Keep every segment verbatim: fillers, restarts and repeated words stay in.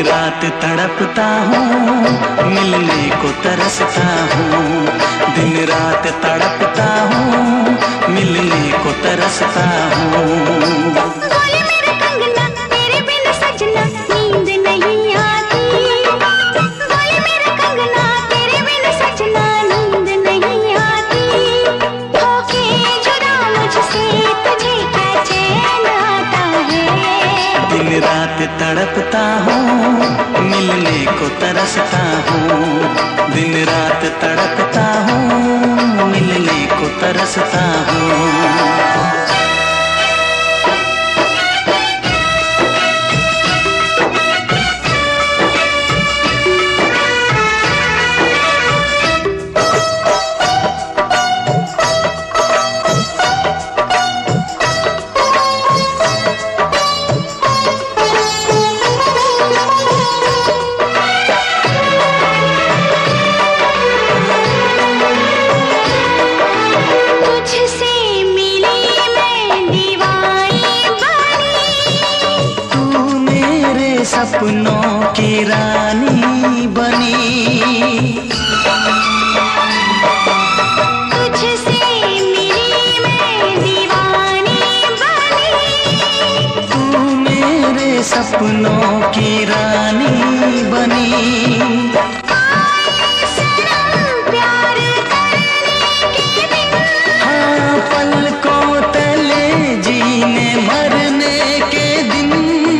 रात तड़पता हूँ, मिलने को तरसता हूँ। दिन रात तड़पता हूँ, मिलने को तरसता हूँ। बोले मेरा कंगना तेरे बिन सजना नींद नहीं आती। बोले मेरा कंगना तेरे बिन सजना नींद नहीं आती। होके जुदा मुझसे तुझे क्या चैन आता है। दिन रात तड़पता हूँ, मिलने को तरसता हूँ। दिन रात तड़पता हूँ, मिलने को तरसता हूँ। सपनों की रानी बनी, तुझसे मिली मैं दीवानी बनी। तू मेरे सपनों की रानी बनी। प्यार करने के दिन, हाँ पलकों तले जीने मरने के दिन।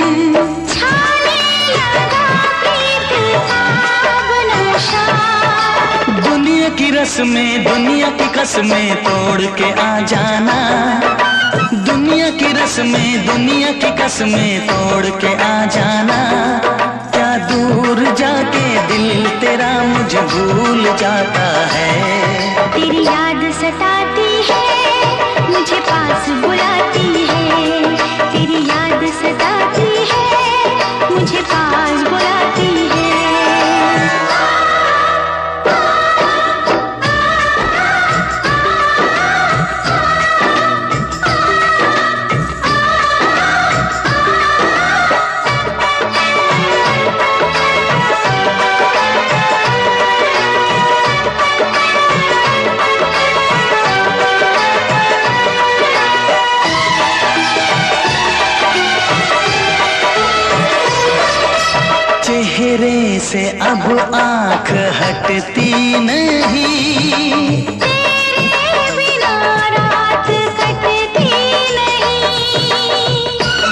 दुनिया की रस्में दुनिया की कसमें तोड़ के आ जाना। दुनिया की रस्में दुनिया की कसमें तोड़ के आ जाना। क्या दूर जाके दिल तेरा मुझे भूल जाता है। तेरी याद सताती है, मुझे पास बुलाती है। तेरी याद सताती है, मुझे पास बुलाती है। चेहरे से अब आँख हटती नहीं। तेरे बिना रात कटती नहीं।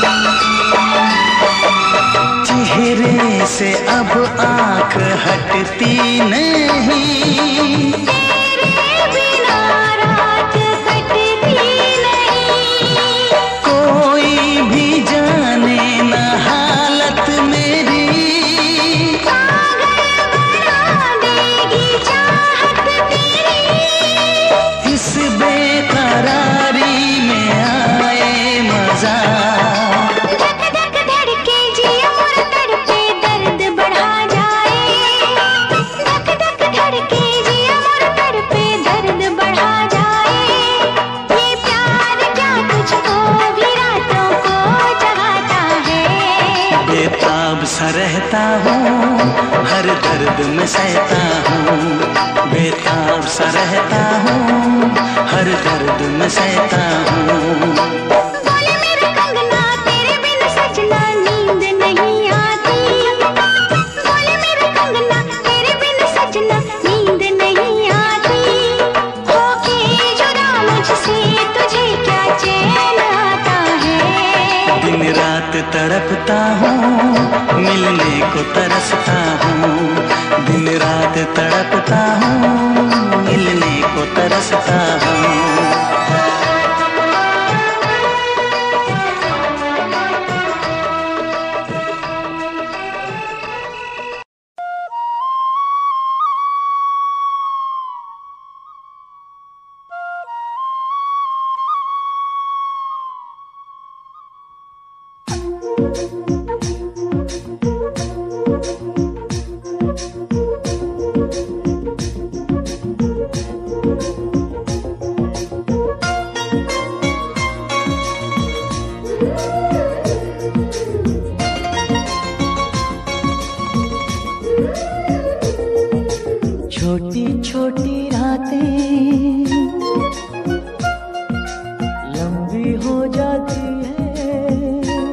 चेहरे से अब आँख हटती नहीं। तेरे बिना रात कटती नहीं। कोई भी जाने न हालत मेरी। इस बेकरारी में आए मजा। धक धक धड़के जिया मोर तड़पे दर्द बढ़ा जाए। धक धक धड़के जिया मोर तड़पे दर्द बढ़ा जाए। ये प्यार क्या तुझको भी रातों को जगाता है। बेताब सा रहता हूँ, हर दर्द में सहता हूँ। बेताब सा रहता हूँ, हर दर्द में सहता हूँ। बोले मेरा कंगना तेरे बिन सजना नींद नहीं आती। बोले मेरा कंगना तेरे बिन सजना नींद नहीं आती। होके जुदा मुझसे तुझे क्या चैन आता है। दिन रात तड़पता हूँ, मिलने को तरसता हूँ। दिन रात तड़पता हूँ, मिलने को तरसता हूँ। छोटी छोटी रातें लंबी हो जाती है,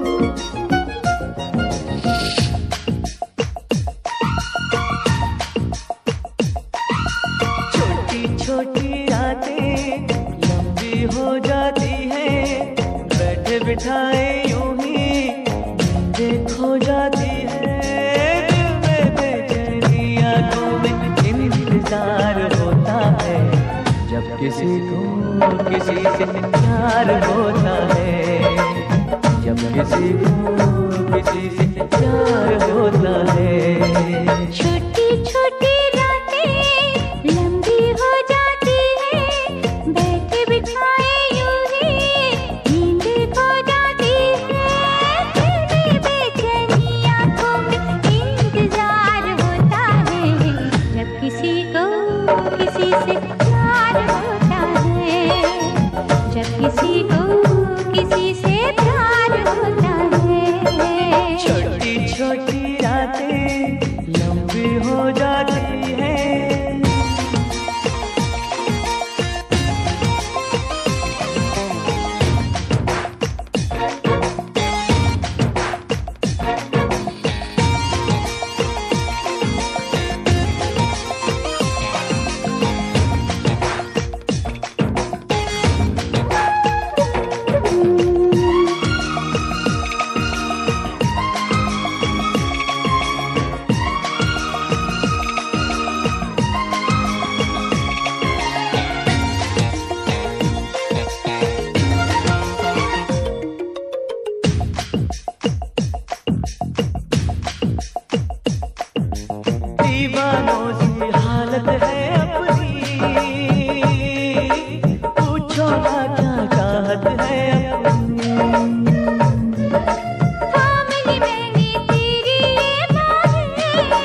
छोटी छोटी रातें लंबी हो जाती है, बैठे बिठाए यूं ही नींदें खो जाती है, दिल में बेचैनी आंखों में इंतजार होता है, जब किसी को किसी से प्यार होता है, जब किसी को किसी से प्यार होता है। छोटी छोटी रातें लंबी हो जाती है, बैठे बिठाए यूं ही नींद खो जाती है, दिल में बेचैनी आंखों में इंतजार होता है, जब किसी को किसी से प्यार होता है, जब किसी को किसी से प्यार होता है। छोटी छोटी रातें लंबी हो जाती है। दीवानों सी हालत है अपनी, पूछो ना क्या चाहत है अपनी, थाम ली मैंने तेरी ये बाहें,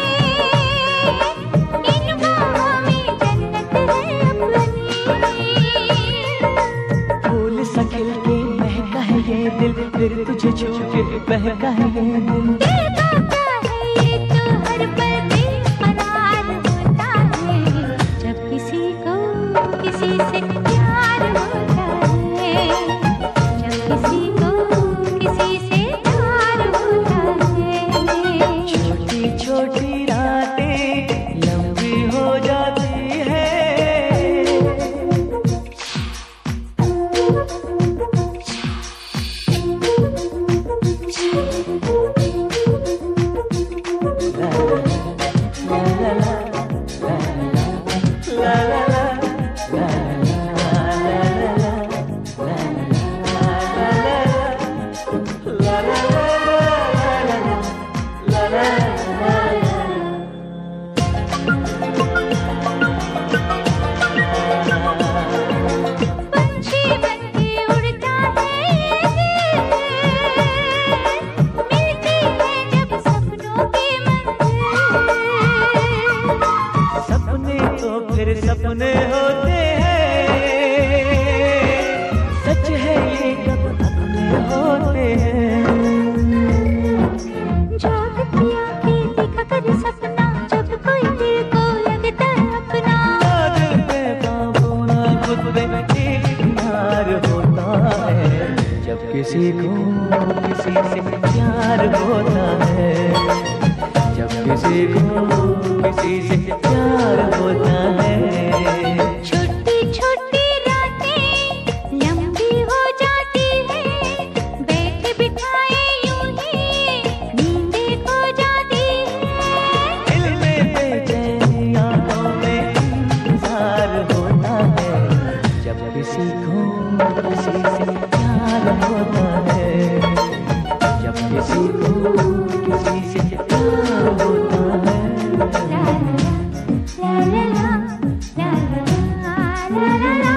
इन बाहों में जन्नत है अपनी, फूल सा खिल के महका है ये दिल, फिर तुझे छू के बहका है ये दिल, दिल का है ये तो हर पल बेकरार होता है, जब किसी को किसी से प्यार होता है, जब किसी को किसी से प्यार होता है। छोटी छोटी रातें लंबी हो जाती है। पंछी बनके उड़ता है ये दिल, मिलती है जब सपनों की मंजिल, सपने तो फिर सपने होते हैं, सच है ये कब अपने होते हैं, जागती आंखें देखा कर सपना, जब कोई दिल को लगता है अपना, दिल पे काबू ना खुद पे इकरार होता है, जब किसी को किसी से प्यार होता है, जब किसी को किसी से प्यार होता है। छोटी छोटी रातें लंबी हो जाती है, बैठे बिठाए यूं ही नींदें खो जाती है, दिल में बेचैनी आंखों में इंतजार होता है, जब किसी को किसी से प्यार होता है, जब किसी को किसी से प्यार होता है। ला ला ला ला ला ला ला ला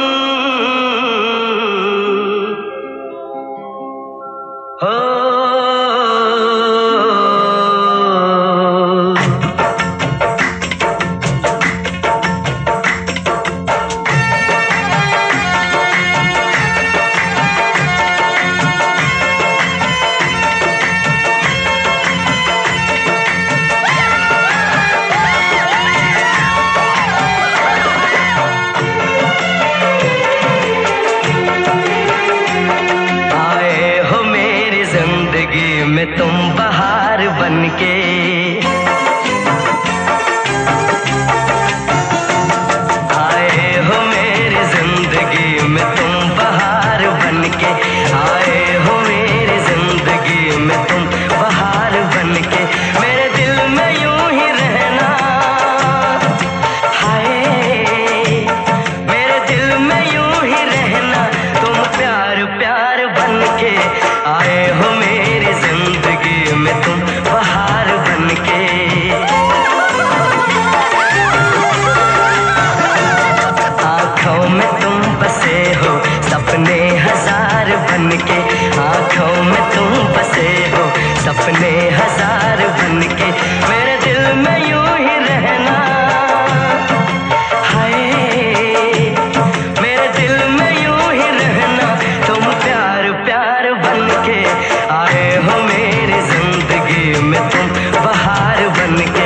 हो में तुम बहार बनके, आए हो मेरी जिंदगी में तुम बहार बनके, आए हो मेरी जिंदगी में तुम बहार बनके, मेरे दिल में यूं ही रहना, हाय मेरे दिल में यूं ही रहना, तुम प्यार प्यार बनके, आए हो मेरी जिंदगी में तुम बहार बनके। आँखों में तुम बसे हो सपने हजार बनके, आँखों में तुम बसे हो सपने हजार बनके, मेरे दिल में यूं ही रहना, हाय मेरे दिल में यूं ही रहना, तुम प्यार प्यार बनके, आए हो मेरी जिंदगी में तुम बहार बनके।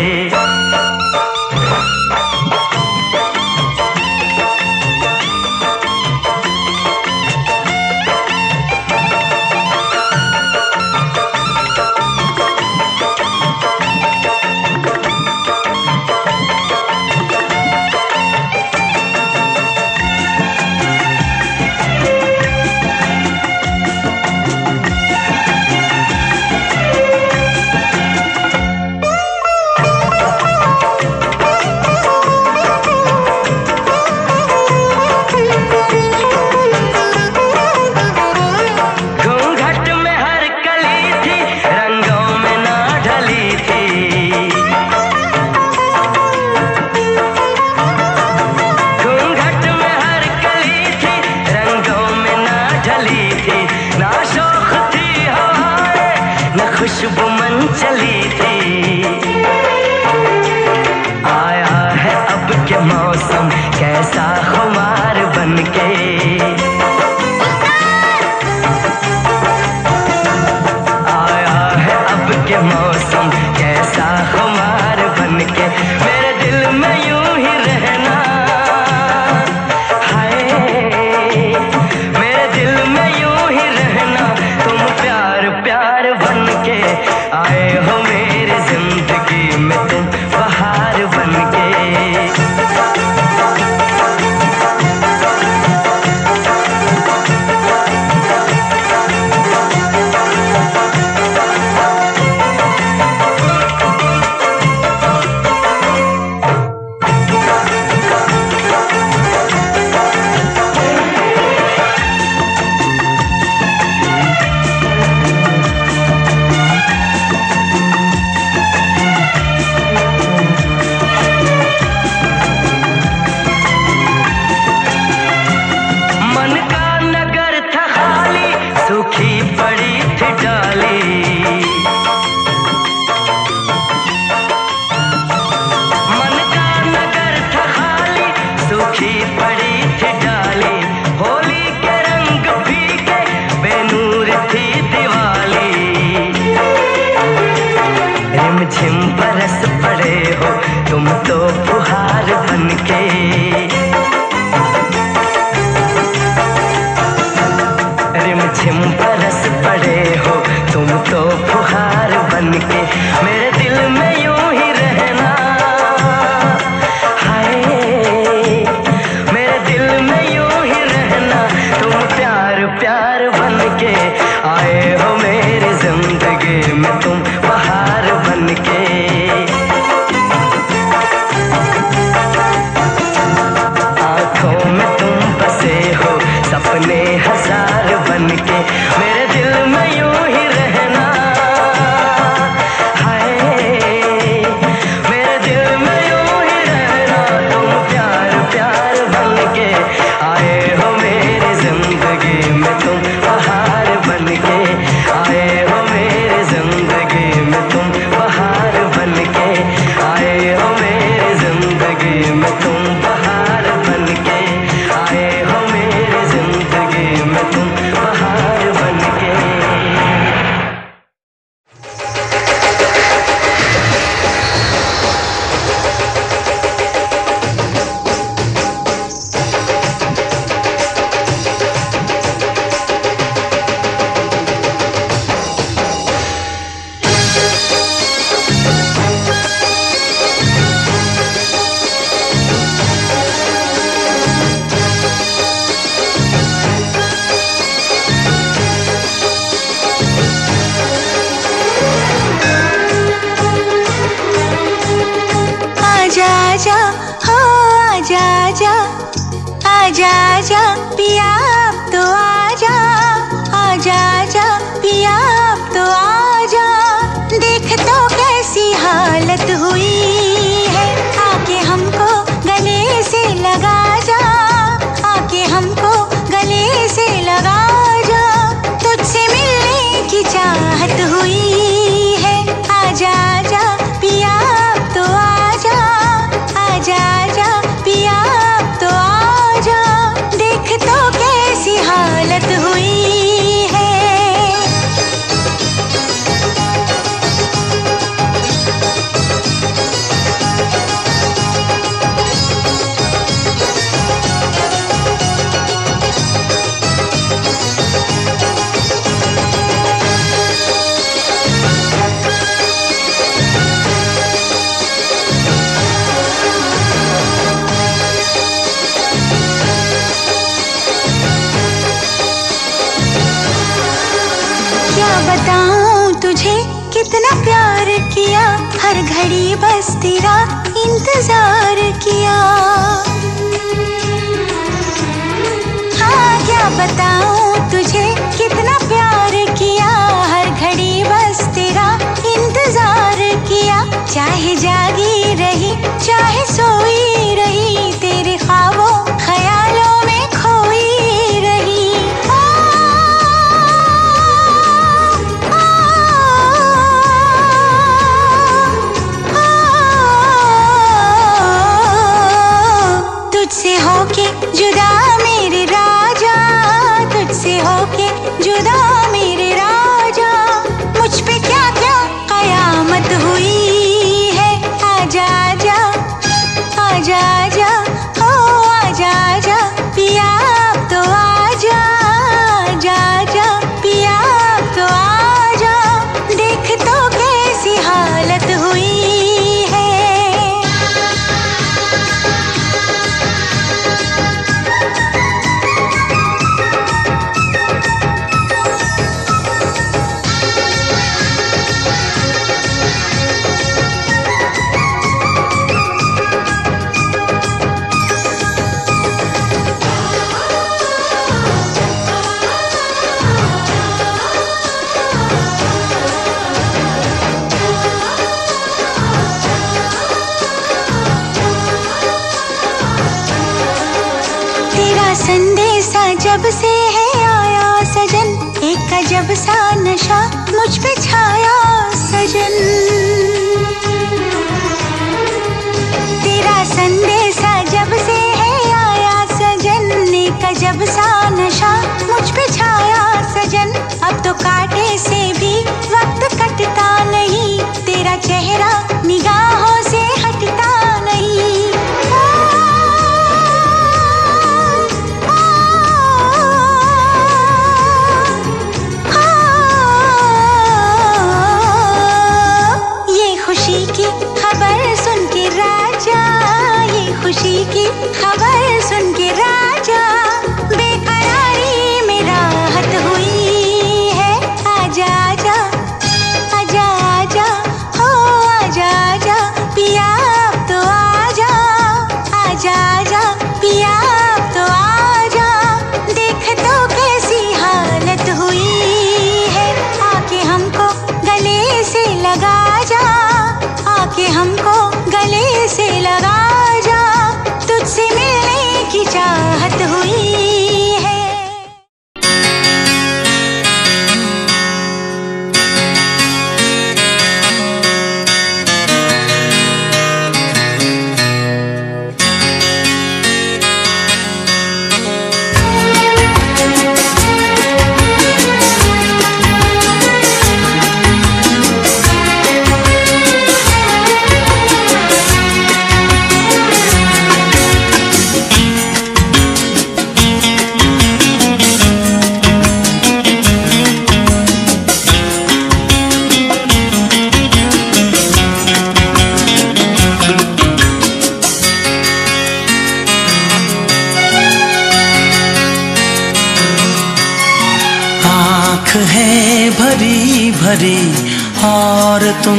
खुशबू मन चली थी, आया है अब के मौसम कैसा खुमार बनके, आया है अब के मौसम कैसा खुमार बनके, मेरे दिल में यूं ही रहना, हाय मेरे दिल में यूं ही रहना, तुम प्यार प्यार बनके, आए हो मेरी जिंदगी में तुम बहार बनके। सूखी पड़ी थी डाली, मन का नगर था खाली, सूखी पड़ी थी डाली, होली के रंग फीके बेनूर थी दिवाली, रिमझिम बरस पड़े हो तुम तो फुहार बनके, रिमझिम बरस पड़े हो तुम तो फुहार बनके, मेरे दिल में यूं ही रहना, हाय मेरे दिल में यूं ही रहना, तुम प्यार प्यार बनके, आए हो मेरी जिंदगी में तुम बहार बनके। आँखों में तुम बसे हो सपने हजार बनके, मेरे दिल में यूं ही रहना, हाय मेरे दिल में यूं ही रहना, तुम प्यार प्यार बनके, आए हो मेरी जिंदगी में तुम बहार बनके, आए हो मेरी जिंदगी में तुम बहार बनके, आए हो मेरी जिंदगी में तुम बहार बनके, आए हो मेरी जिंदगी में तुम बहार बनके। बताऊं तुझे कितना प्यार किया, हर घड़ी बस तेरा इंतजार किया। हाँ क्या बताऊं तुझे कितना प्यार किया, हर घड़ी बस तेरा इंतजार किया। चाहे जागी रही चाहे सोई रही, तेरे ख्वाबों ख्यालों में खोई रही। आ, आ, आ, आ, तुझसे होके जुदा मेरे राजा, तुझसे होके जुदा मेरे राजा, मुझ पे क्या क्या कयामत हुई है। आजा आजा आजा आजा हो आजा आजा पिया अब तो आजा, आजा आजा पिया अब तो आजा, देख तो कैसी हालत हुई है। तेरा संदेशा जब से है आया सजन, एक अजब सा नशा मुझ पे छाया सजन। तेरा संदेशा जब से है आया सजन, एक अजब सा नशा मुझ पे छाया सजन। अब तो कांटे से भी वक्त कटता नहीं, तेरा चेहरा निगाहों से हटता नहीं। खुशी की खबर सुन के राजा, ये खुशी की खबर सुन के राजा, बेकरारी में राहत हुई है। आजा आजा आजा आजा हो आजा आजा पिया अब तो आजा, आजा आजा पिया अब तो आजा, देख तो कैसी हालत हुई है। आके हमको गले से लगा जा, आके हमको गले से लगा जा, तुझसे मिलने की चाहत हुई है। है भरी भरी और तुम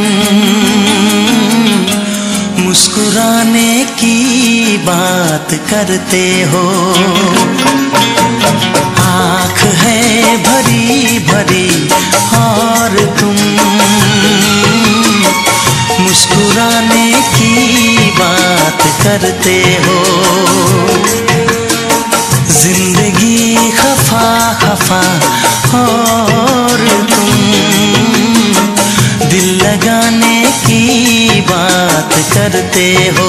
मुस्कुराने की बात करते हो। आँख है भरी भरी और तुम मुस्कुराने की बात करते हो। जिंदगी खफा खफा और तुम दिल लगाने की बात करते हो।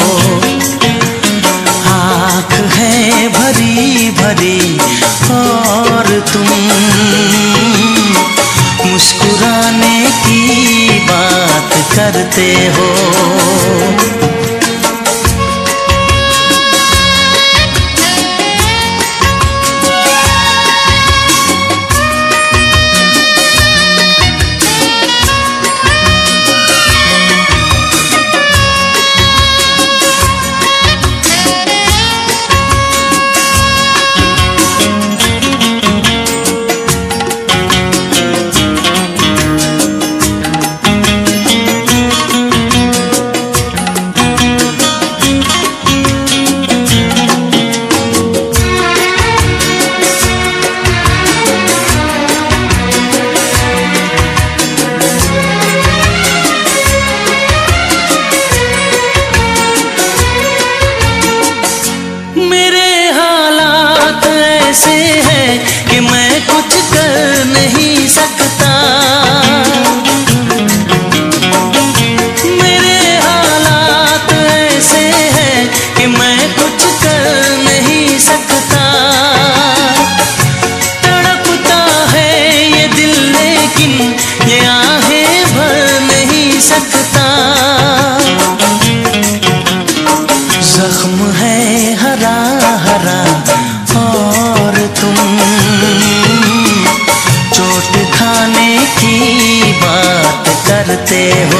आँख है भरी भरी और तुम मुस्कुराने की बात करते हो। लगाने की बात करते हो।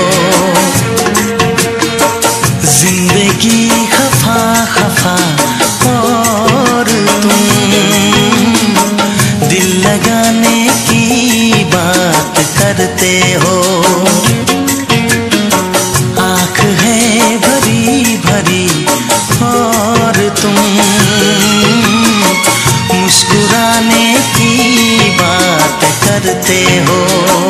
जिंदगी खफा खफा और तुम दिल लगाने की बात करते हो। आँख है भरी भरी और तुम मुस्कुराने की बात करते हो।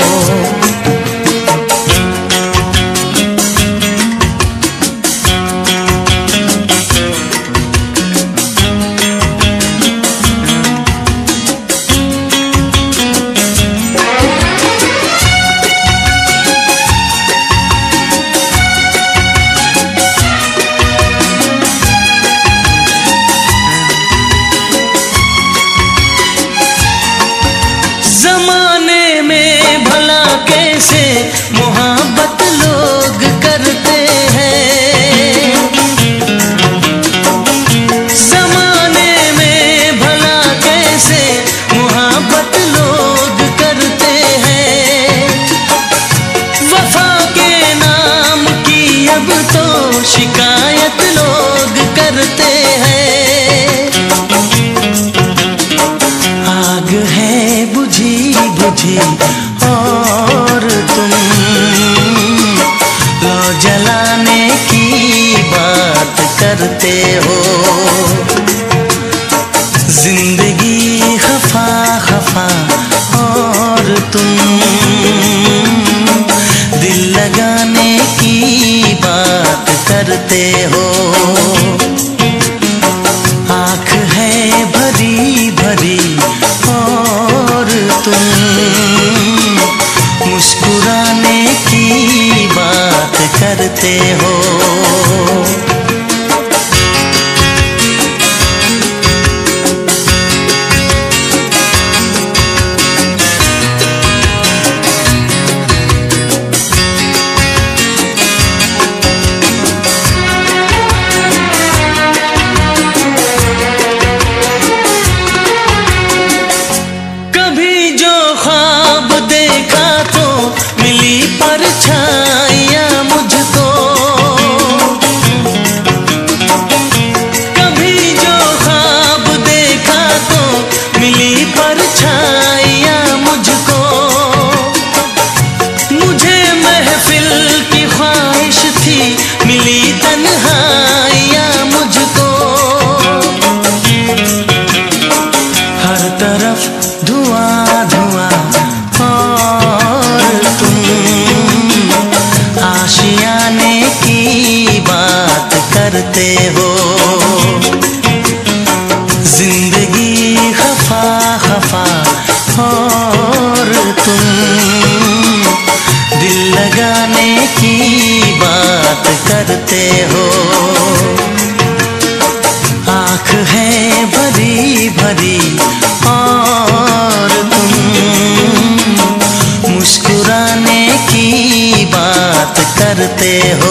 जमाने में भला कैसे मोहब्बत लोग करते हैं। जमाने में भला कैसे मोहब्बत लोग करते हैं। वफा के नाम की अब तो शिकायत लोग करते हैं। आग है बुझी बुझी और तुम लो जलाने की बात करते हो। जिंदगी खफा खफा और तुम दिल लगाने की बात करते हो। आँख है भरी भरी और तुम मुस्कुराने की बात करते हो। परछाइयाँ मुझको कभी जो ख्वाब देखा तो मिली परछाइयाँ मुझको। मुझे महफिल की ख्वाहिश थी मिली तन्हाइयाँ मुझको। हर तरफ धुआं धुआं और तुम आशियाने की बात करते हो। जिंदगी खफा खफा और तुम दिल लगाने की बात करते हो। आँख है भरी भरी और तुम मुस्कुराने की बात करते हो।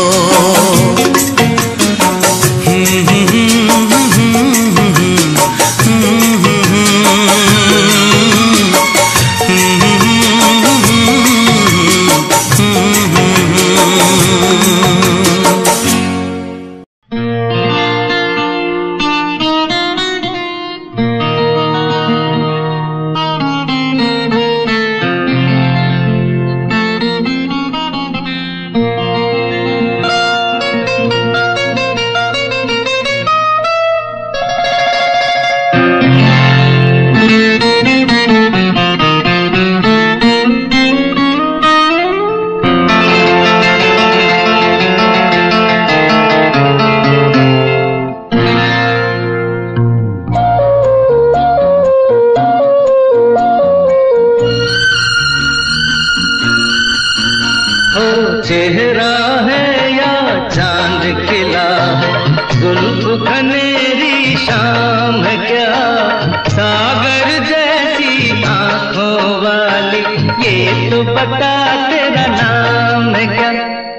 चेहरा है या चांद खिला, जुल्फ घनेरी शाम है क्या, सागर जैसी आंखों वाली, ये तो बता तेरा नाम है क्या।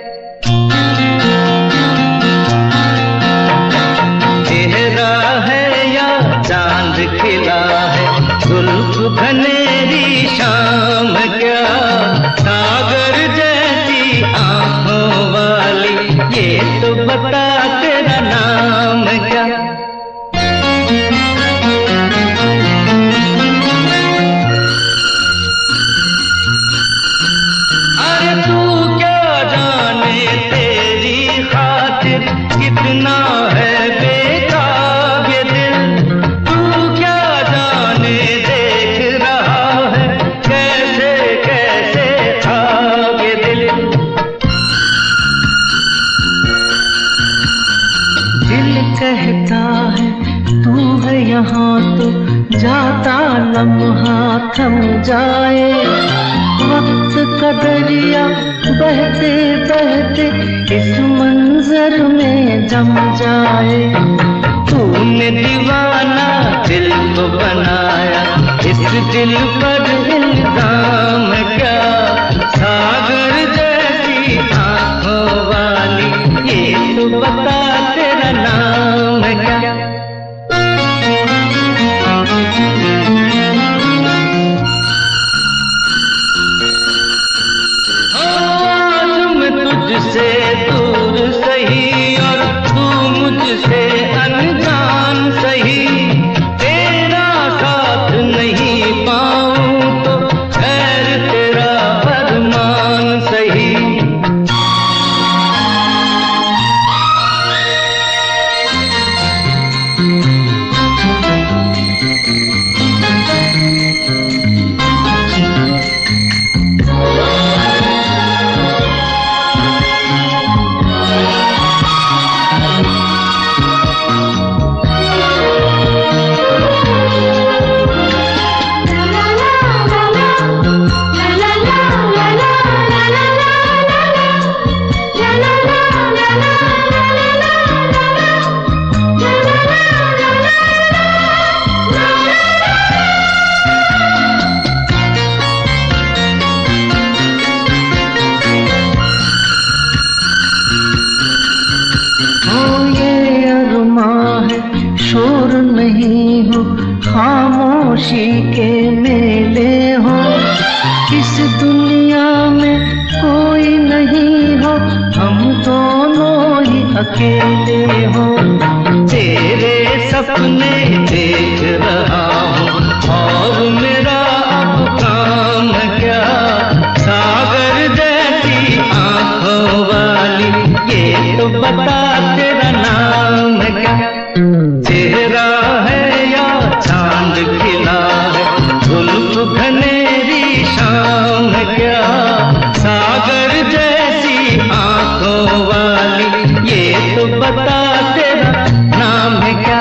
चेहरा है या चांद खिला है, जुल्फ घनेरी शाम है क्या, बहते बहते इस मंजर में जम जाए। तूने दीवाना दिल को बनाया, इस दिल पर इल्जाम क्या? सागर जैसी आंखों वाली, ये तो बता तेरा नाम क्या? तुझसे दूर सही और तू मुझसे अनजान सही, तेरा साथ नहीं पाऊं तो खैर तेरा फरमान सही। शोर नहीं हो, खामोशी के मेले हो, इस दुनिया में कोई नहीं हो, हम दोनों ही अकेले हो। तेरे सपने देख रहा हूँ और मेरा अब काम क्या? सागर जैसी आंखों वाली, ये तो बता तेरा नाम क्या? चेहरा है या चांद खिला है, जुल्फ घनेरी शाम क्या? सागर जैसी आंखों वाली, ये तो बता तेरा नाम है क्या?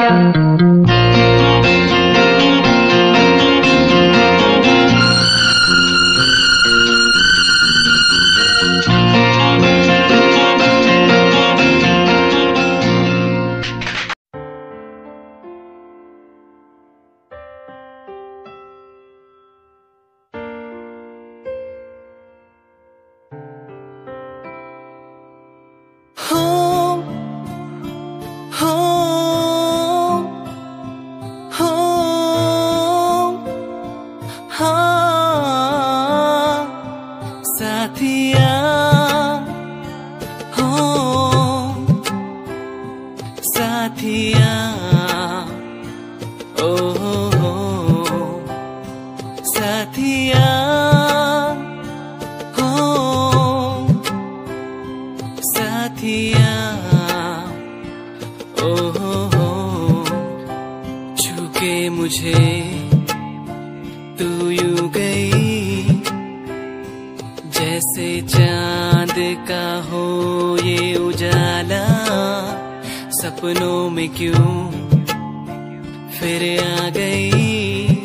सपनों में क्यों फिर आ गई,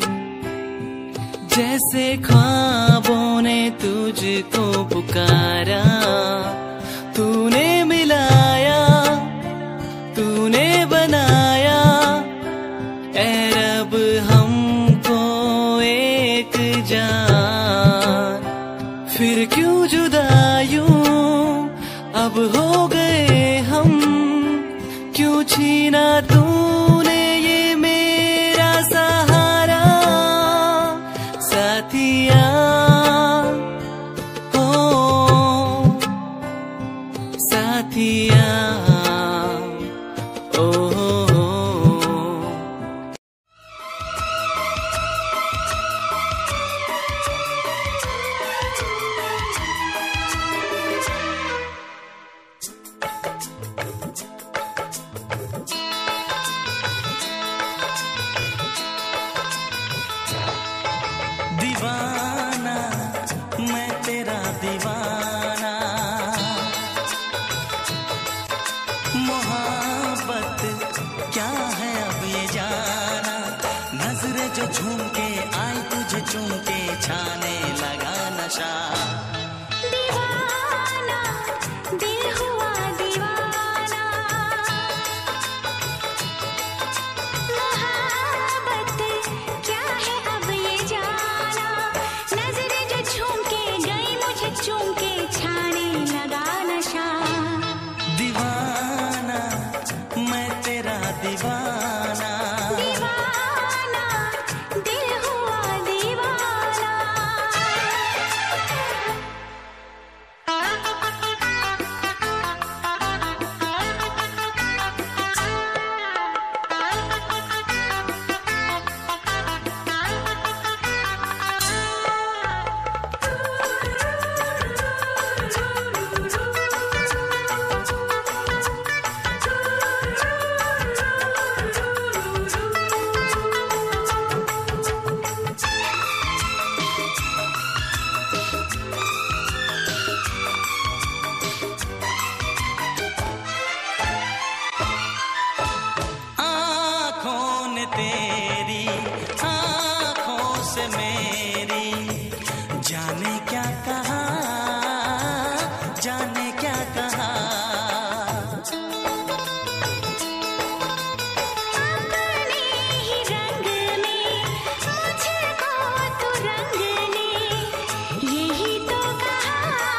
जैसे ख्वाबों ने तुझको पुकारा। तूने मिलाया, तूने बनाया, ऐ रब हमको एक जान। फिर क्यों जुदा यूं अब हो गए हम, क्यों छीना तूने ये मेरा सहारा। साथिया हो साथिया ओ हो। दीवाना मैं तेरा दीवाना, मोहब्बत क्या है अब ये जाना। नजरें जो झूम के आई तुझे चूम के, छाने लगा नशा। दीवाना कहा, जाने क्या कहा। अपने ही रंग में मुझको तू रंग ले, यही तो कहा,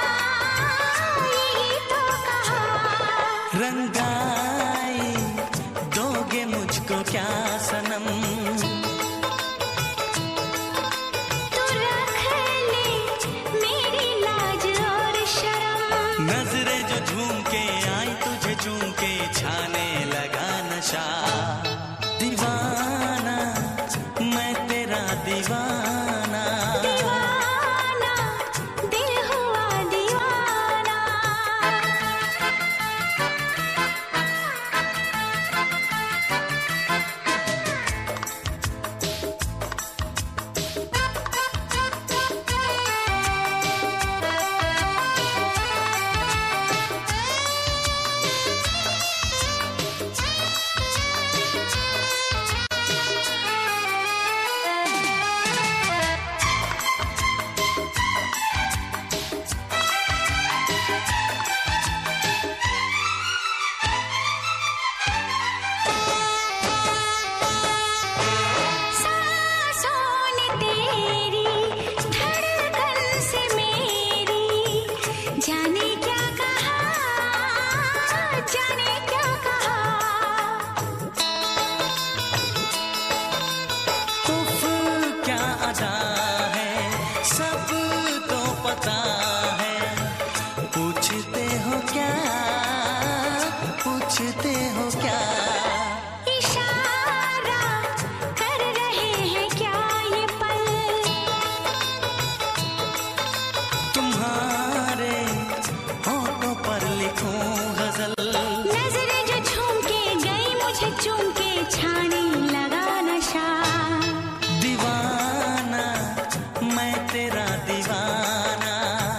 यही तो कहा। रंगाई दोगे मुझको क्या सनम, तू रख ले मेरी लाज और शर्म। नजरें जो झूम के आई तुझे चूम के छाने लगा नशा। दीवाना मैं तेरा दीवाना, दीवाना दिल हुआ दीवाना। सांसों ने तेरी धड़कन से मेरी जाने क्या कहा, जाने क्या कहा। उफ क्या अदा है सब तो पता है। पूछते हो क्या, पूछते हो क्या। इशारा कर रहे हैं क्या ये पल, तुम्हारे होठों पर लिखूं गजल। नजरें जो झूम के गई मुझे चूम के छाने लगा नशा। दीवाना मैं तेरा दीवाना,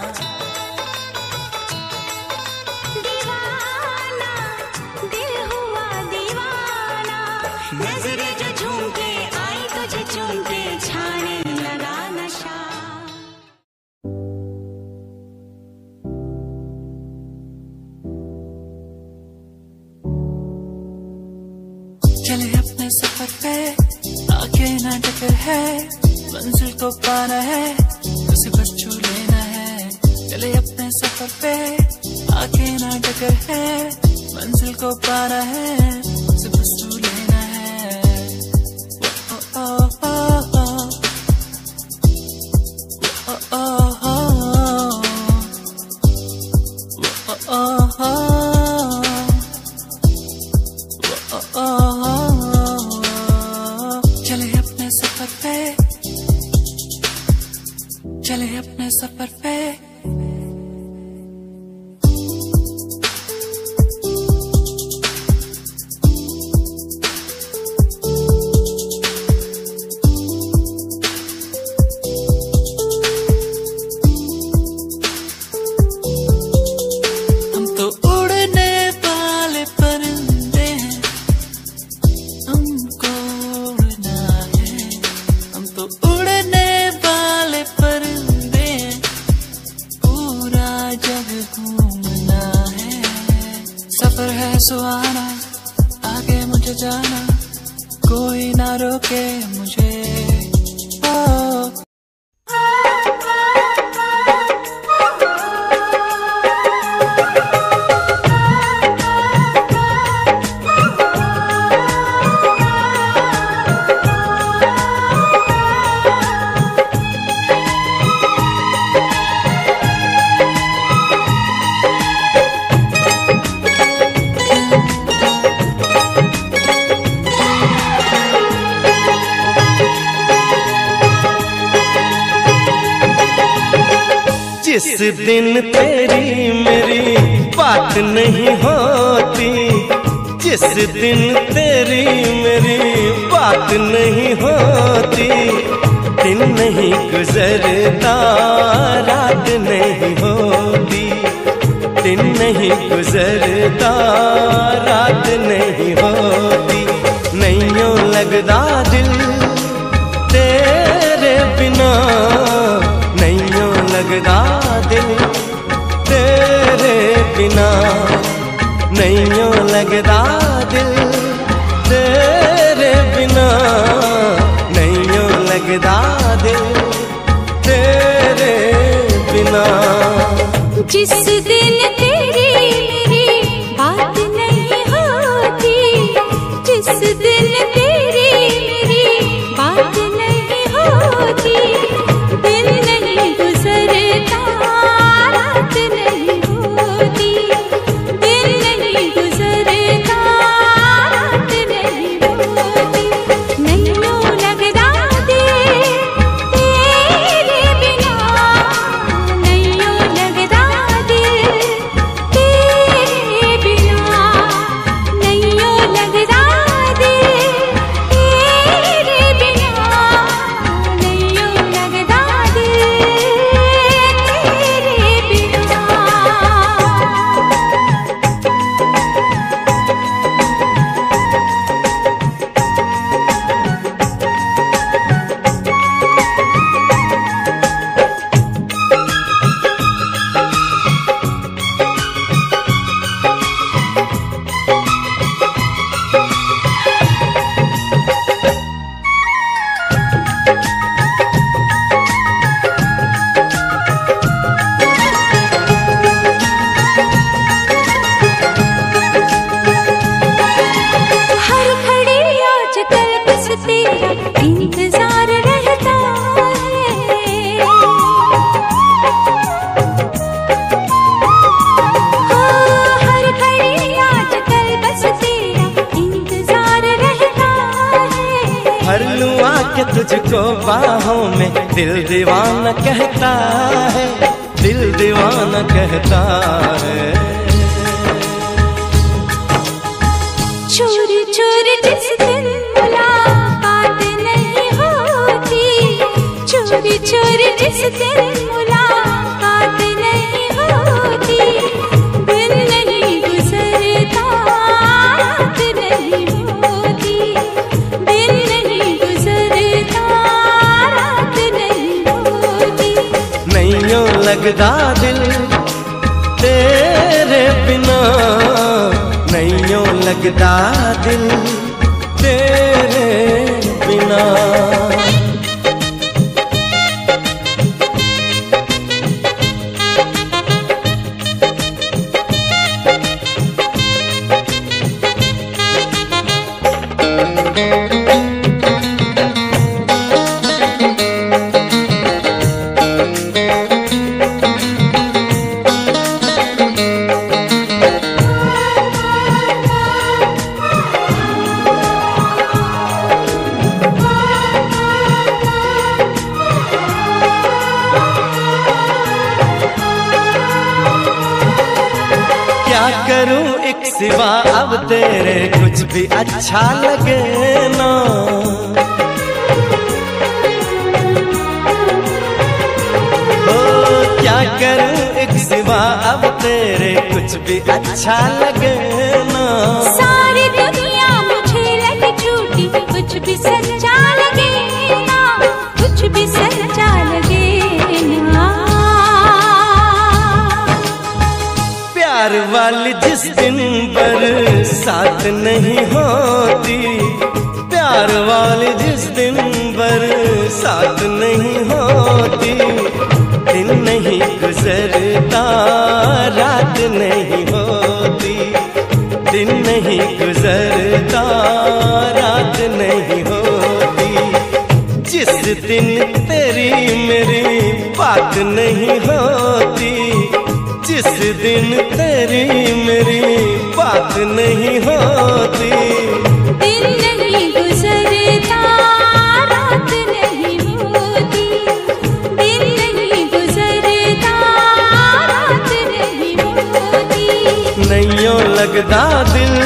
दीवाना दिल हुआ दीवाना। नजरें जो झूम के आई तुझे चूम के छाने लगा नशा। चले अपने सफर पे आगे ना टकर है, मंजिल को पाना है उसे बस छू लेना है। चले अपने सफर पे आगे ना टकर है, मंजिल को पाना है उसे बस छू लेना है। ओ ओ ओ ओ ओ ओ ओ ओ ओ चले अपने सफर पे, चले अपने सफर पे। हम तो उड़ने वाले परिंदे हैं, हमको उड़ना है। हम तो उड़ने वाले परिंदे हैं, पूरा जग घूमना है। सफर है सुहाना, आगे मुझे जाना, कोई ना रोके मुझे। ओ जिस दिन तेरी मेरी बात नहीं होती, जिस दिन तेरी मेरी बात नहीं होती, दिन नहीं गुजरता रात नहीं होती, दिन नहीं गुजरता रात नहीं होती। नैयों लगदा दिल तेरे बिना, नैयों लगदा दिल तेरे बिना नैयों लगदा दिल तेरे बिना नैयों लगदा दिल तेरे बिना। जिस दिन तेरी मेरी बात नहीं होती, जिस दिन तेरी मेरी बात नहीं होती, दिन नहीं गुजरता रात नहीं होती, दिन नहीं गुजरता रात नहीं होती, नैयों लगदा दिल तेरे बिना, नैयों लगदा दिल तेरे बिना, नैयों लगदा दिल तेरे बिना, नैयों लगदा दिल तेरे बिना। हर घड़ी आजकल बस तेरा इंतजार रहता है, हाँ, हर घड़ी आजकल बस तेरा इंतजार रहता है। भर लूं आके तुझको बाहों में दिल दीवाना कहता है, दिल दीवाना कहता है। चोरी चोरी जिस दिन मुलाकात नहीं होती, चोरी चोरी जिस दिन मुलाकात नहीं होती, दिन नहीं गुजरता रात नहीं होती, दिन नहीं गुजरता रात नहीं होती, नैयों लगदा दिल तेरे बिना नैयों लगदा दिल तेरे बिना। क्या करूं एक सिवा अब तेरे कुछ भी अच्छा लगे ना, ओ क्या करूं एक सिवा अब तेरे कुछ भी अच्छा लगे ना। सारी दुनिया मुझे लगे झूठी, कुछ भी सच्चा लगे ना, कुछ भी सच्चा लगे ना। प्यार वाली जिस दिन बरसात नहीं होती, प्यार वाली जिस दिन बरसात नहीं होती, दिन नहीं गुजरता रात नहीं होती, दिन नहीं गुजरता रात नहीं होती, जिस दिन तेरी मेरी बात नहीं होती, जिस दिन तेरी मेरी बात नहीं होती, दिन नहीं गुजरता रात नहीं होती, दिन नहीं गुजरता रात नहीं होती, नैयों लगदा दिल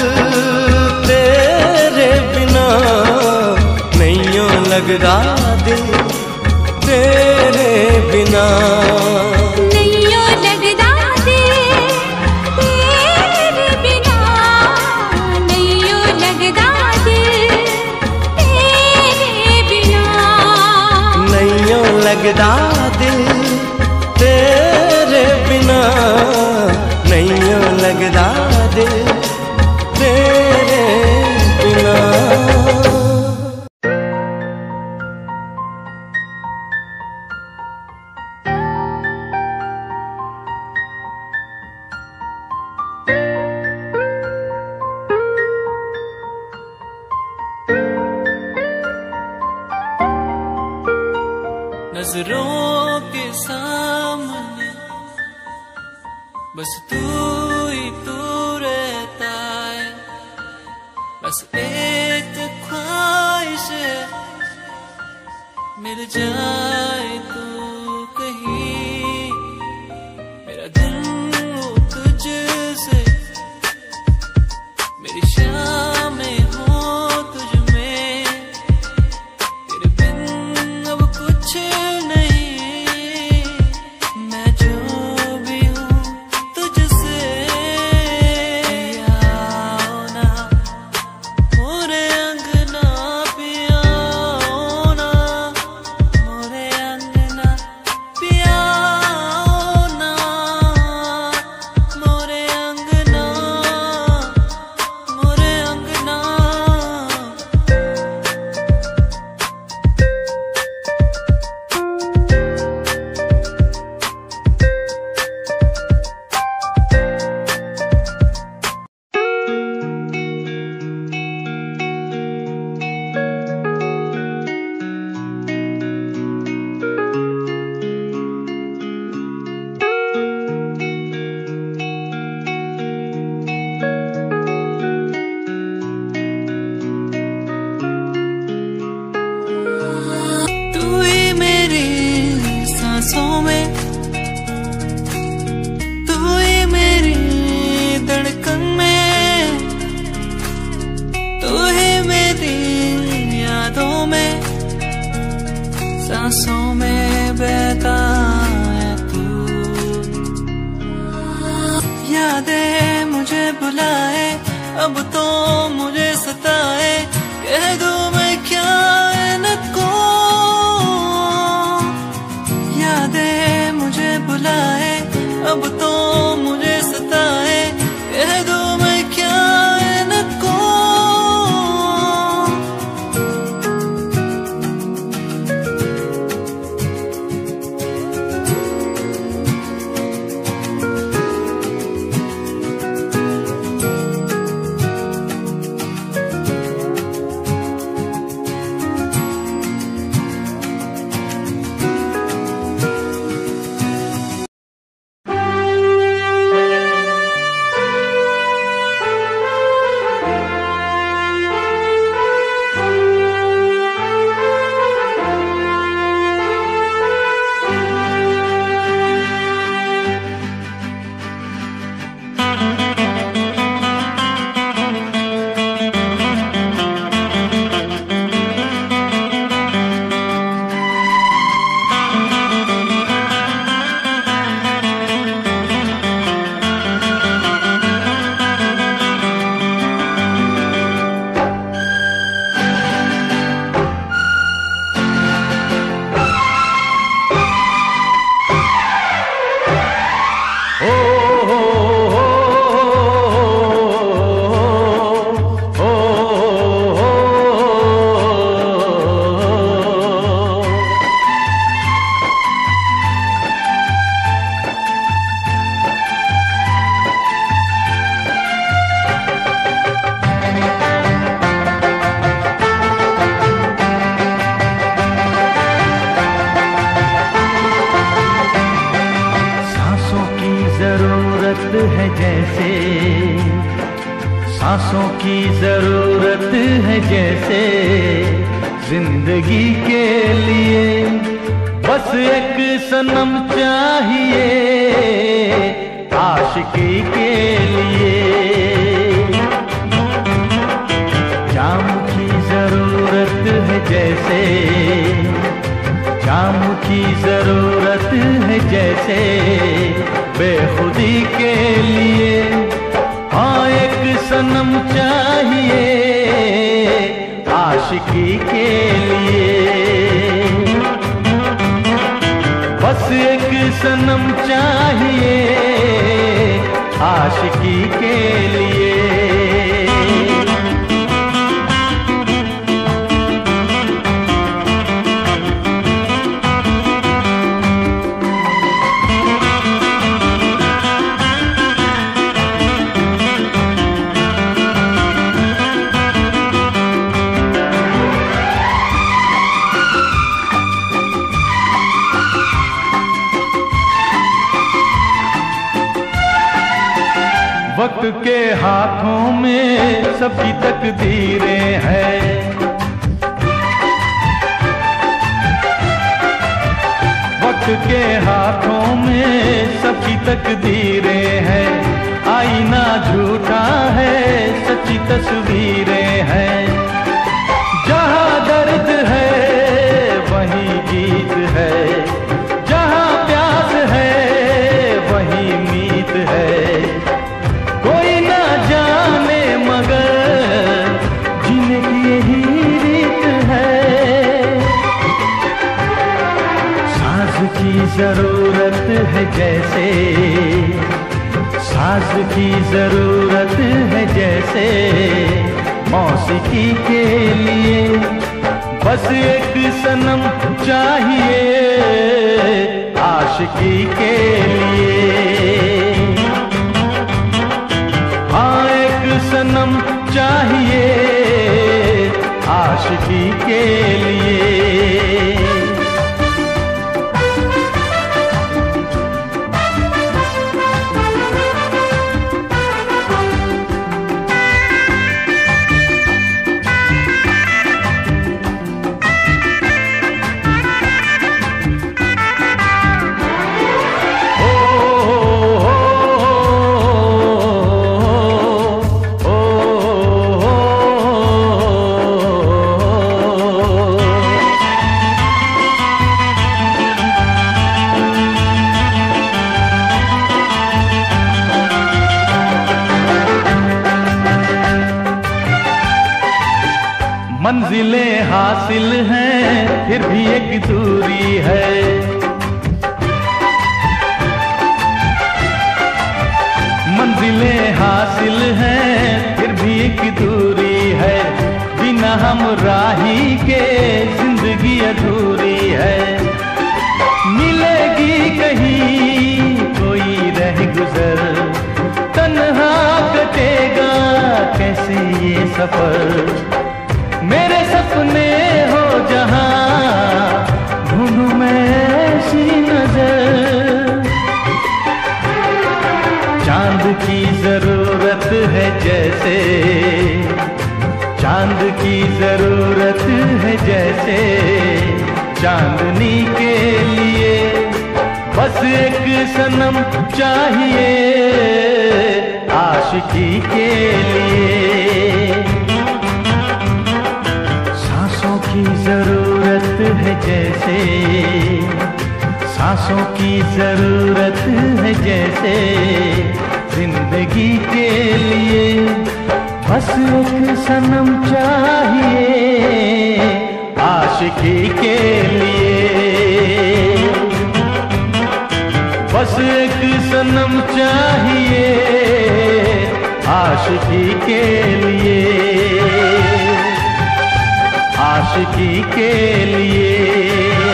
तेरे बिना नैयों लगदा दिल तेरे बिना। नैयों लगदा दिल तेरे बिना, नैयों लगदा दिल तेरे बिना, नैयों लगदा दिल तेरे नजरों के सामने बस तू ही तू रहता है, बस एक ख्वाहिश है मिल जाए तू कहीं, मेरा दिल हो तुझसे, मेरी शामें हो तुझ में, तेरे बिन अब कुछ नहीं, मैं जो भी हूँ तुझसे, आओ ना मोरे अंगना पिया, आओ ना मोरे अंगना पिया, आओ ना मोरे अंगना, मोरे अंगना। तू ही मेरी सांसों में, तू ही मेरी धड़कन में, तू ही मेरी यादों में, सांसों में बहता है तू, यादें मुझे बुलाए अब तो मुझे सताए, कह दूं मैं क्या इनको, यादें मुझे बुलाए अब तो मुझे सताए, कह दूं मैं क्या इनको। है जैसे, सांसों की जरूरत है जैसे, जिंदगी के लिए बस एक सनम चाहिए, आशिकी के लिए। जाम की जरूरत है जैसे, जाम की जरूरत है जैसे, बेखुदी के लिए हाँ एक सनम चाहिए, आशिकी के लिए। बस एक सनम चाहिए, आशिकी के लिए। वक्त के हाथों में सबकी तकदीरें हैं, वक्त के हाथों में सबकी तकदीरें हैं। आईना झूठा है, सच्ची तस्वीरें हैं। जहाँ दर्द है वहीं गीत है, जहाँ प्यास है वहीं मीत है। कोई ना जाने मगर जीने की यही रीत है। सांस की जरूरत है जैसे, सांस की जरूरत है जैसे मौसीकी के लिए। बस एक सनम चाहिए आशिकी के लिए। हाँ एक सनम चाहिए आशिकी के लिए। मंजिलें हासिल हैं फिर भी एक दूरी है, मंजिलें हासिल हैं फिर भी एक दूरी है। बिना हम राही के जिंदगी अधूरी है। मिलेगी कहीं कोई रह गुजर, तन्हा कटेगा कैसे ये सफर। मेरे सपने हो जहां ढूंढूं मैं ऐसी नजर। चांद की जरूरत है जैसे, चांद की जरूरत है जैसे चांदनी के लिए। बस एक सनम चाहिए आशिकी के लिए। की जरूरत है जैसे, सांसों की जरूरत है जैसे जिंदगी के लिए। बस एक सनम चाहिए आशिकी के लिए। बस एक सनम चाहिए आशिकी के लिए, आशिकी के लिए,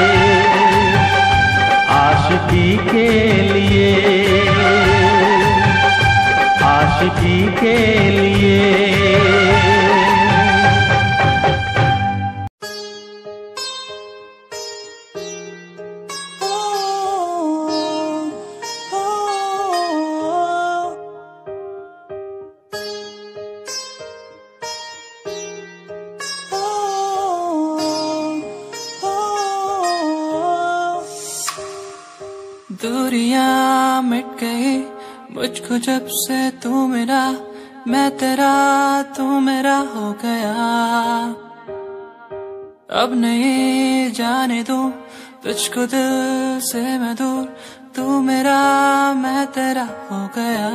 आशिकी के लिए, आशिकी के लिए। दूरियां मिट गई मुझको जब से तू मेरा, मैं तेरा तू मेरा हो गया। अब नहीं जाने दूं तुझको दिल से मैं दूर, तू मेरा मैं तेरा हो गया।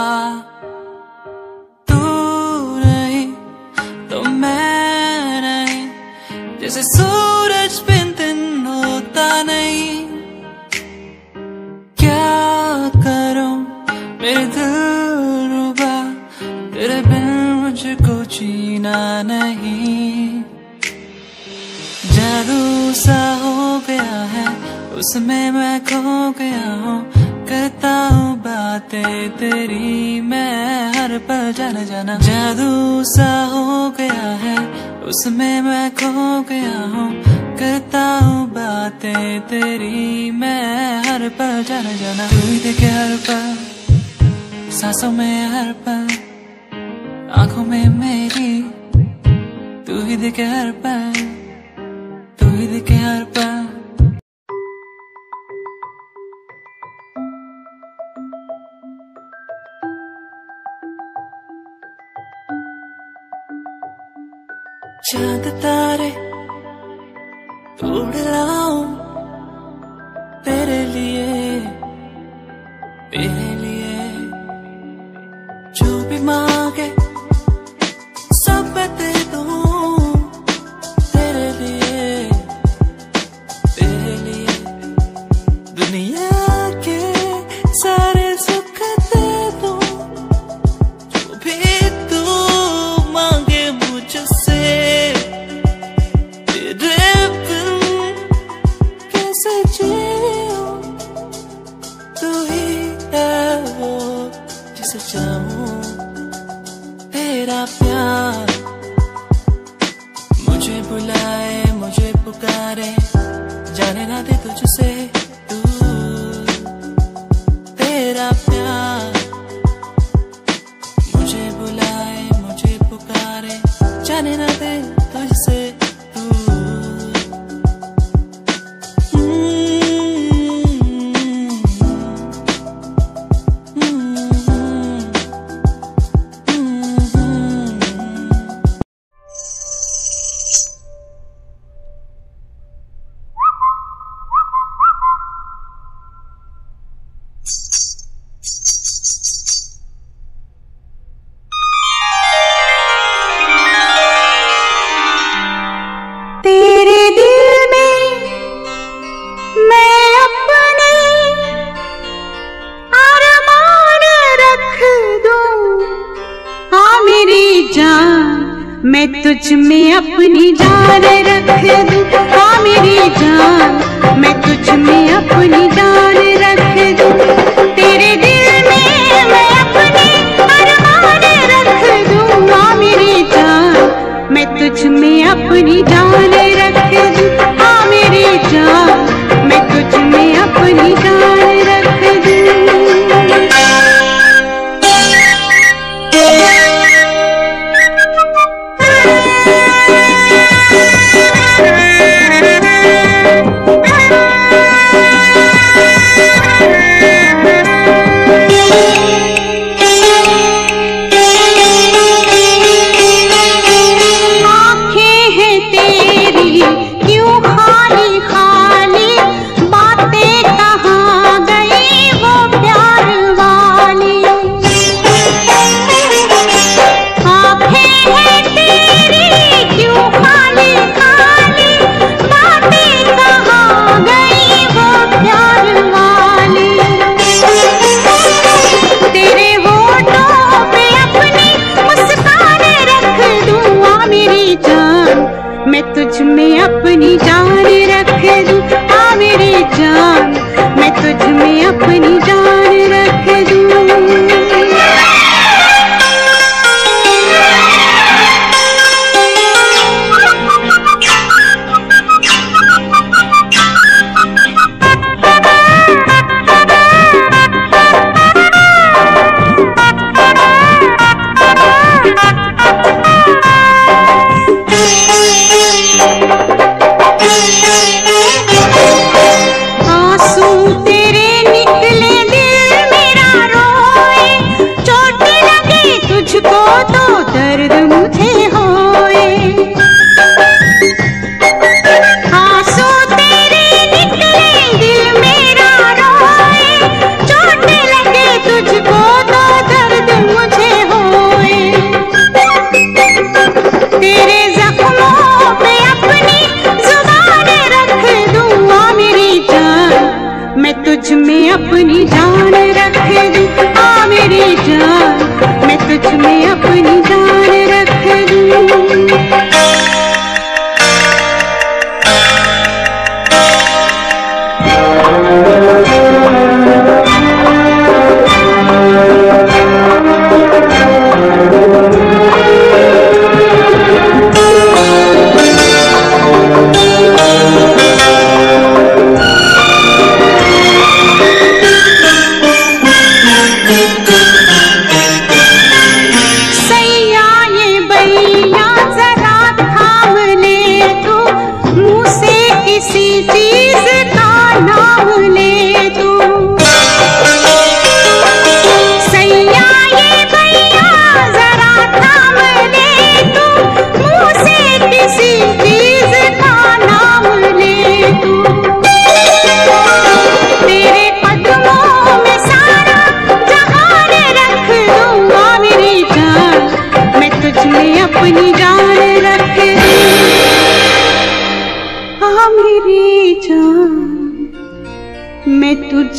तू नहीं तो मैं नहीं, जैसे सूरज बिन दिन होता नहीं। मेरे दिल रुबा तेरे बिन मुझको जीना नहीं। जादू सा हो गया है उसमें मैं खो गया हूँ। करता हूँ बातें तेरी मैं हर पल जाना जाना। जादू सा हो गया है उसमें मैं खो गया हूँ। करता हूँ बातें तेरी मैं हर पल जाना जाना। तू ही देखे हर पल सांसों में हर पल, आंखों में मेरी, तू ही दिखे हर पल, तू ही दिखे हर पल। चांद तारे तोड़ लाऊं तेरे लिए, तेरे लिए जो भी मांगे सब मैं दे दूं, तेरे लिए, तेरे लिए दुनिया के सारे सुख दे दूं, जो भी तू मांगे मुझसे, तेरे बिन कैसे जीऊं, तू ही है वो जिसे चाहूं, तेरा प्यार मुझे बुलाए, मुझे पुकारे, जाने ना दे तुझसे दूर, तेरा प्यार मुझे बुलाए, मुझे पुकारे, जाने ना दे तुझसे दूर। तेरे दिल में मैं अपने अरमान रख दूं, हाँ मेरी जान मैं तुझ में अपनी जान रख दूं, हाँ मेरी जान मैं तुझ में अपनी जान रख दूं। तेरे दिल में मैं अपने अरमान रख दूं, हाँ मेरी जान मैं तुझ में अपनी जान रख दूं, हाँ मेरी जान मैं तुझ में अपनी जान रख दूं।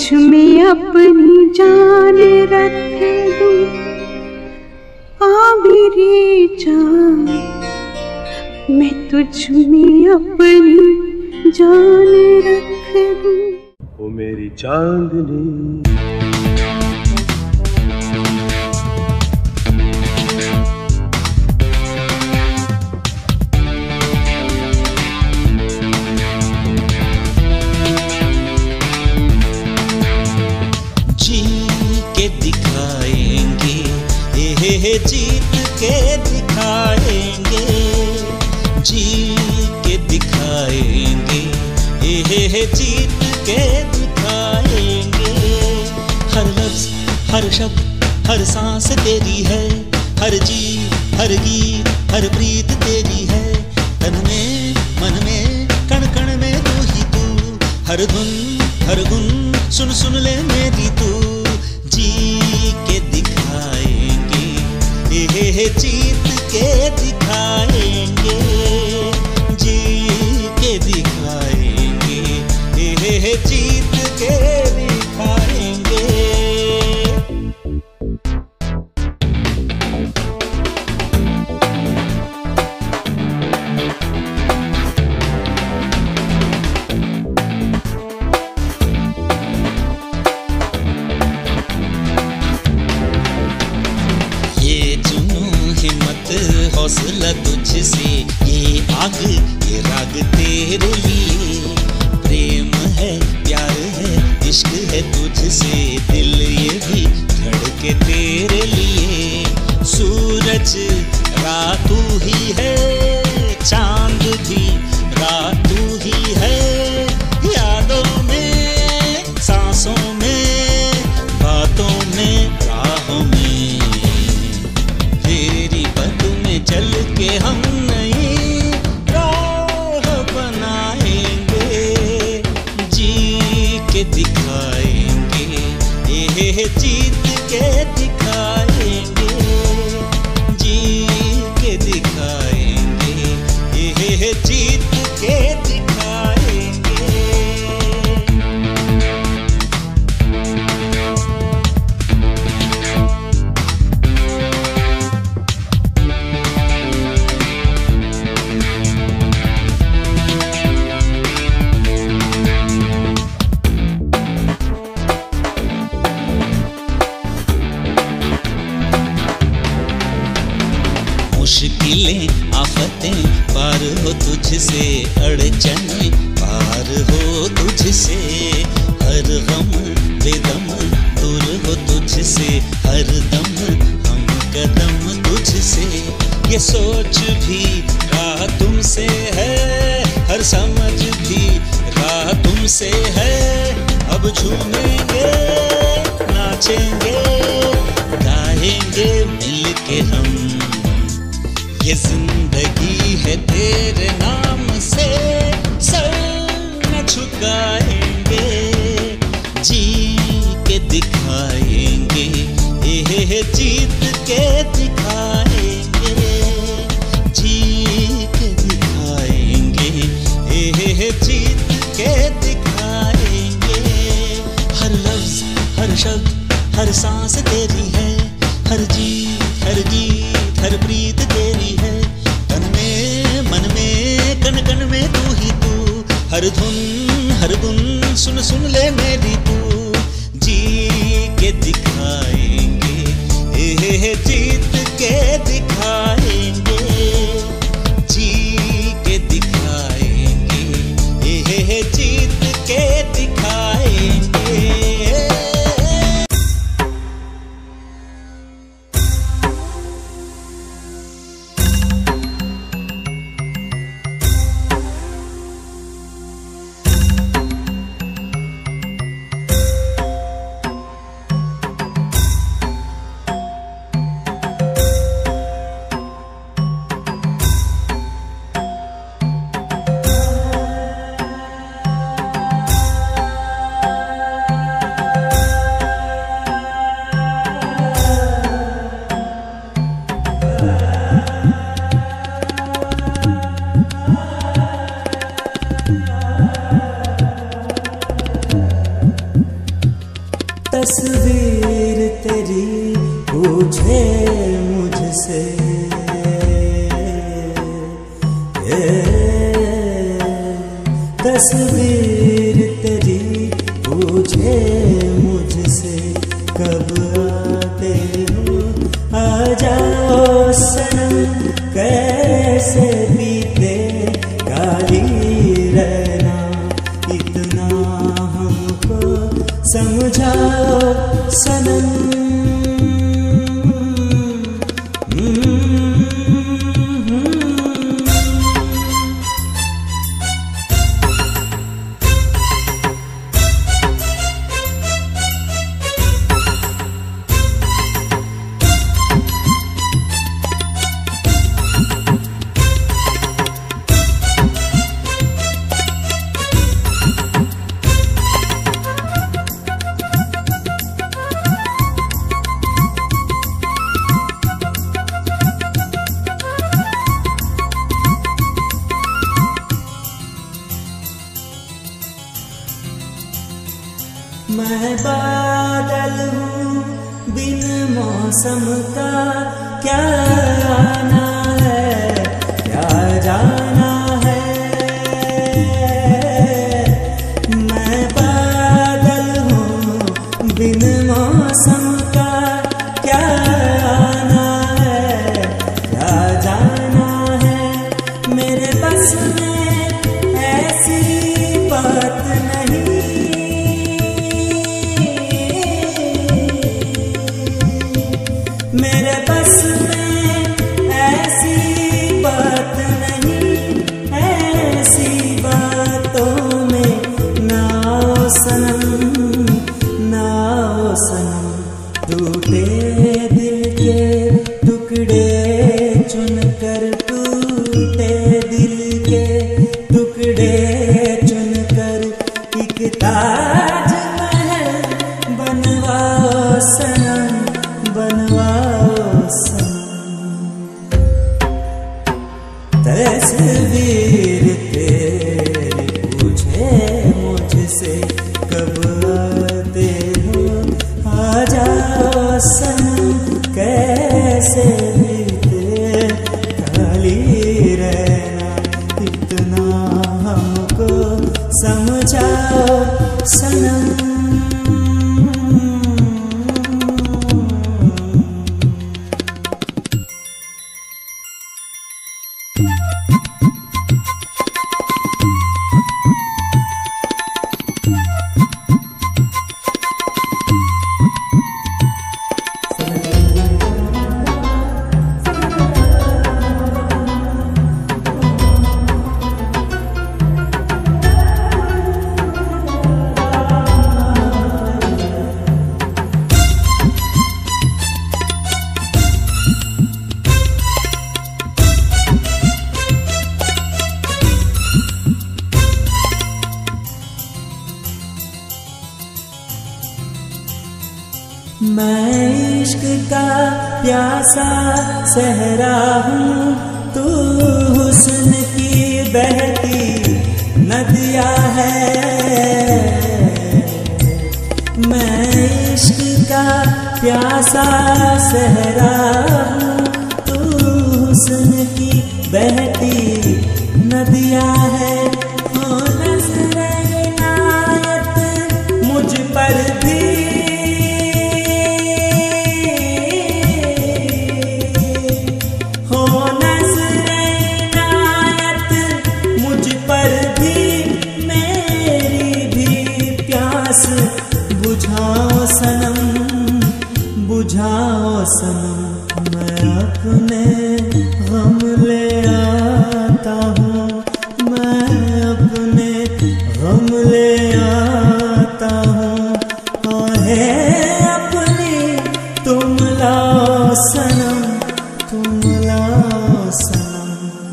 तुझ में अपनी जान रख दूं, आ मेरी जान, मैं तुझ में अपनी जान रख दूं। ओ मेरी चांदनी, जीत के दिखाएंगे, जी के दिखाएंगे, ये जीत के दिखाएंगे। हर लफ्ज, हर शब्द, हर सांस तेरी है, हर जी, हर गीत, हर प्रीत तेरी है। तन में, मन में, कण कण में तू ही तू, हर धुन, हर गुन, सुन सुन ले मेरी तू। जी के दिखाएंगे, ये जीत के दिखाएंगे, जी के दिखाएंगे, ये जीत के दिखाएंगे। हौसला तुझसे, ये आग, ये राग तेरे लिए। प्रेम है, प्यार है, इश्क है तुझसे, दिल ये भी धड़के तेरे लिए। सूरज रात तू ही है, चांद भी रात तू ही है। यादों में, सांसों में, बातों में, राहों में, चल के हम नई राह बनाएंगे, जी के दिखाएंगे, ये जीत के दिखाएंगे, जी के दिखाएंगे, ये जीत के दिखाएंगे। मुश्किलें, आफतें पार हो तुझसे, अड़चनें पार हो तुझसे। हर गम बेदम दूर हो तुझसे, हर दम हम कदम तुझसे। ये सोच भी राह तुमसे है, हर समझ भी राह तुमसे है। अब झूमेंगे, नाचेंगे, गाएंगे मिलके हम। ये जिंदगी है तेरे नाम से, सर न झुकाएंगे, जी के दिखाएंगे, ये जीत के दिखाएंगे, जी के दिखाएंगे, ये जीत के दिखाएंगे। हर लफ्ज, हर शब्द, हर सांस तेरी है, हर जी, हर गीत, हर प्रीत तेरी है। तन में, मन में, कण कण में तू ही तू, हर धुन, हर गुन, सुन सुन ले मेरी तू। जी के दिखाएंगे, ये जीत के दिखाएंगे, जी के दिखाएंगे, ये जीत के दिखाएंगे। कब आते हो, आ जाओ सनम, कैसे बीते काली रहना, इतना हमको समझाओ सनम। मैं बादल हूँ बिन मौसम का, क्या आना है क्या जाना है। मैं बादल हूँ बिन मौसम का, क्या आना है क्या जाना है। मेरे बस में ऐसी बात नहीं, मेरे बस में ऐसी बात नहीं, ऐसी बातों में ना आओ सनम, ना आओ सनम। टूटे दिल के टुकड़े चुनकर, टूटे दिल के टुकड़े चुनकर, एक ताज महल बनवाओ सनम, बनवाओ सनम। तस्वीर तेरी पूछे मुझसे, कब आते हो, आ जाओ सनम, कैसे बीते काली रहना, इतना हमको समझाओ सनम। मैं इश्क का प्यासा सहरा हूँ, तू हुस्न की बहती नदिया है। मैं इश्क का प्यासा सहरा हूँ, तू हुस्न की बहती नदिया है। हो नज़्र इनायत मुझ पर भी, बुझाओ सनम, बुझाओ सनम। मैं अपने गम ले आता हूँ, मैं अपने गम ले आता हूँ। और है अपनी तुम लाओ सनम, तुम लाओ सनम।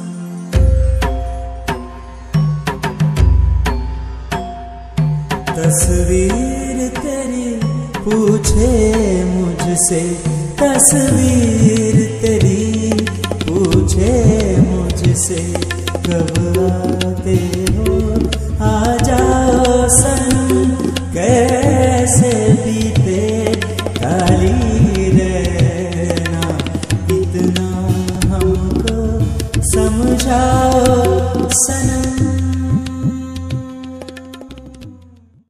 तस्वीर तेरी पूछे मुझसे, तस्वीर तेरी पूछे मुझसे, कब आते हो, आ जाओ सनम, कैसे बीते काली रहना, इतना हमको समझाओ सनम।